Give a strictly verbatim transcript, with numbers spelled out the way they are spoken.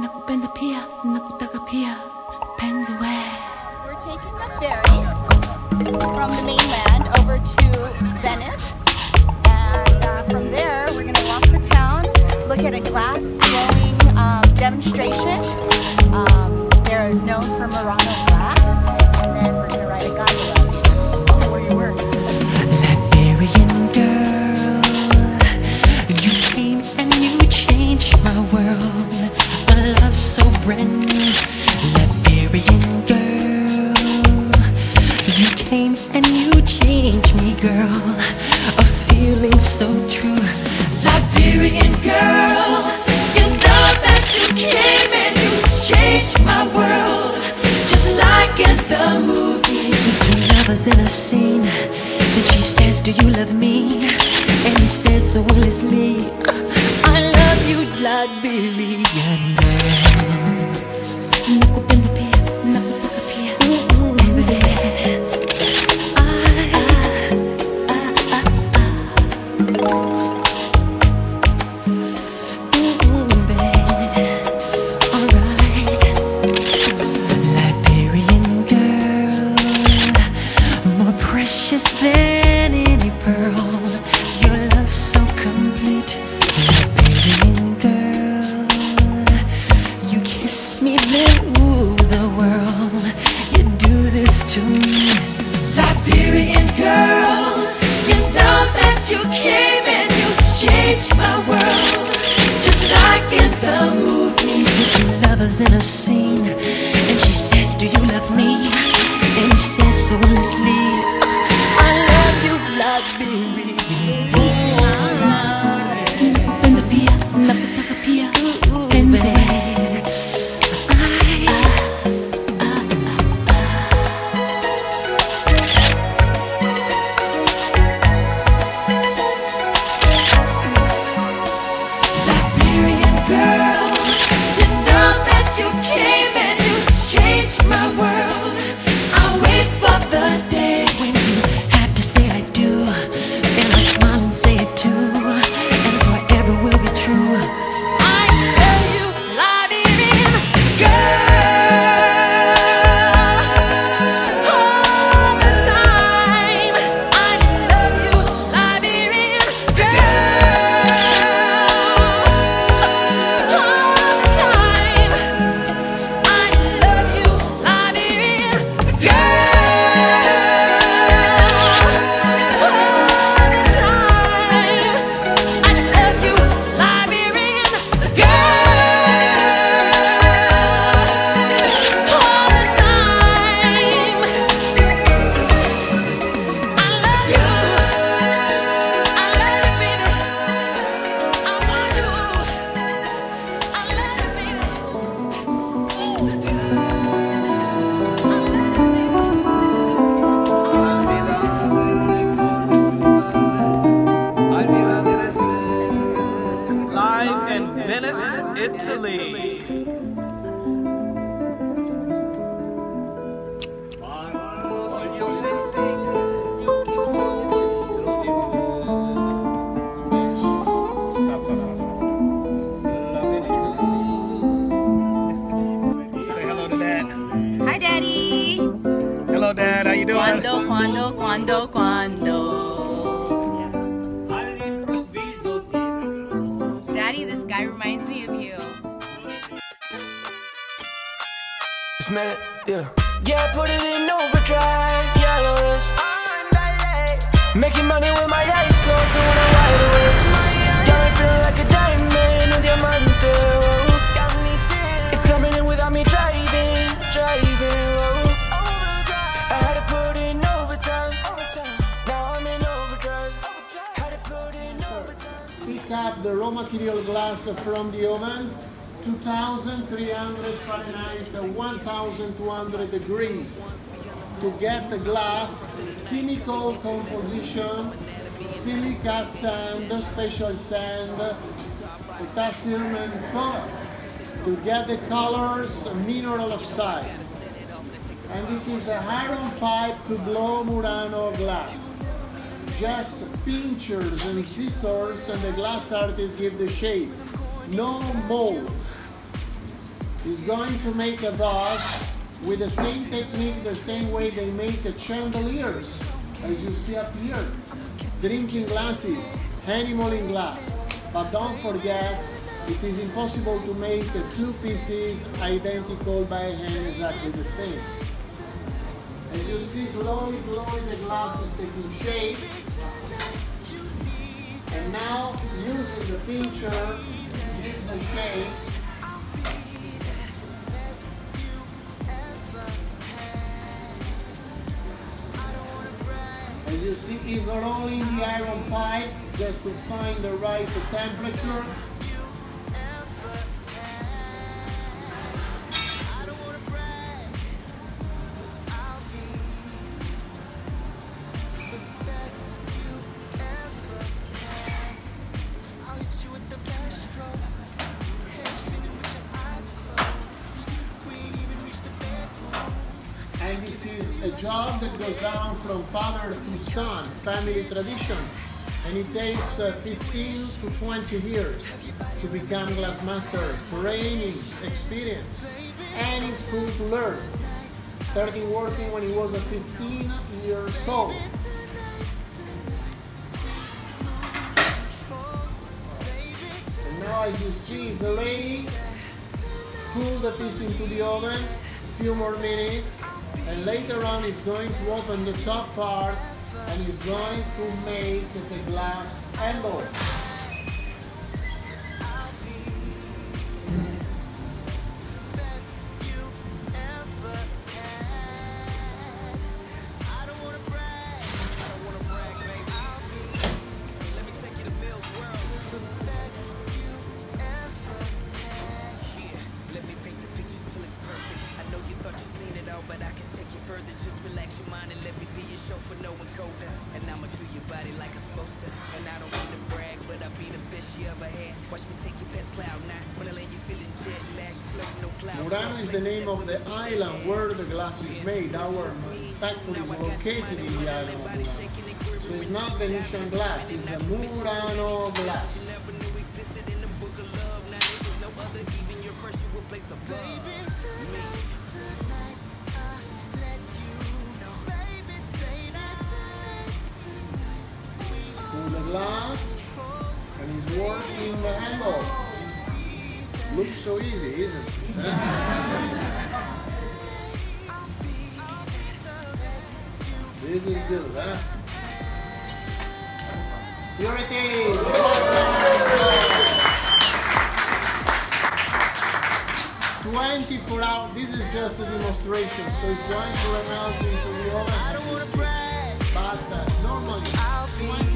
nakupenda pia, nakutaka pia, penzi we. We're taking the ferry from the mainland over to Venice, and uh, from there we're going to walk the town, look at a glass blowing um, demonstration. Um, they're known for Murano glass, and then we're going to ride a gondola. Where you work? Liberian girl, you came and you changed my world. A love so brand new. Liberian girl, you came and you changed me, girl. A feeling so true. Liberian girl, you know that you came and you changed my world. Just like in the movies, two lovers in a scene. Then she says, do you love me? And he says so endlessly, I love you, Liberian girl. Nakupenda pia, nakutaka pia, baby. Precious than any pearl, your love so complete. Liberian girl, you kiss me, then ooh the world. You do this to me. Liberian girl, you know that you came and you changed my world. Just like in the movies, with two lovers in a scene. And she says, do you love me? And he says so endlessly, I love you, Liberian girl. Nakupenda pia, nakutaka pia, penzi we. Liberian girl, you know that you came and you changed my world. I wait for the day when you have to say I do, and I smile and say it too, and forever will be true. I love you, Liberian girl, all the time. I love you, Liberian girl, all the time. I love you, Liberian girl. Live in Venice, Italy. Say hello to Dad. Hi, Daddy. Hello, Dad. How you doing? Quando, quando, quando, quando. Daddy, this guy reminds me of you. Just made it, yeah. Yeah, put it in overdrive, yellows. Making money with my eyes closed, I wanna ride away. Got me feeling like a diamond, un diamante, whoa. It's coming in without me driving, driving, whoa. I had to put in overtime, now I'm in overdrive. Had to put in overtime. Pick up the raw material glass from the oven, two thousand three hundred Fahrenheit, one thousand two hundred degrees. To get the glass, chemical composition, silica sand, special sand, potassium and soda. To get the colors, mineral oxide. And this is the iron pipe to blow Murano glass. Just pinchers and scissors and the glass artist give the shape. No mold. is going to make a vase with the same technique, the same way they make the chandeliers, as you see up here. Drinking glasses, animal in glass. But don't forget, it is impossible to make the two pieces identical by hand exactly the same. As you see, slowly, slowly the glass is taking shape. And now, using the pincher, give the shape. As you see, he's rolling the iron pipe just to find the right temperature. And this is a job that goes down from father to son, family tradition. And it takes uh, fifteen to twenty years to become glassmaster, training, experience. And it's cool to learn. Starting working when he was uh, fifteen years old. And now as you see, it's ready. Pull the piece into the oven, a few more minutes. And later on he's going to open the top part and he's going to make the glass envelope. But I can take you further, just relax your mind and let me be your chauffeur, no encoder. And I'ma do your body like I'm supposed to. And I don't mean to brag, but I be the best you ever had. Watch me take you past cloud nine. When I land you feeling jet lag, floating no cloud. Murano is the name of the island where the glass is made. Our factory is located in the island of Murano. So it's not Venetian glass, it's a Murano glass. Never knew existed in the book of love. Now there's no other, even your first you will place above me. The glass and he's working the handle. Looks so easy, isn't it? This is good, huh? Here it is! twenty-four hours, this is just a demonstration, so it's going to run out into the oven. But uh, normally,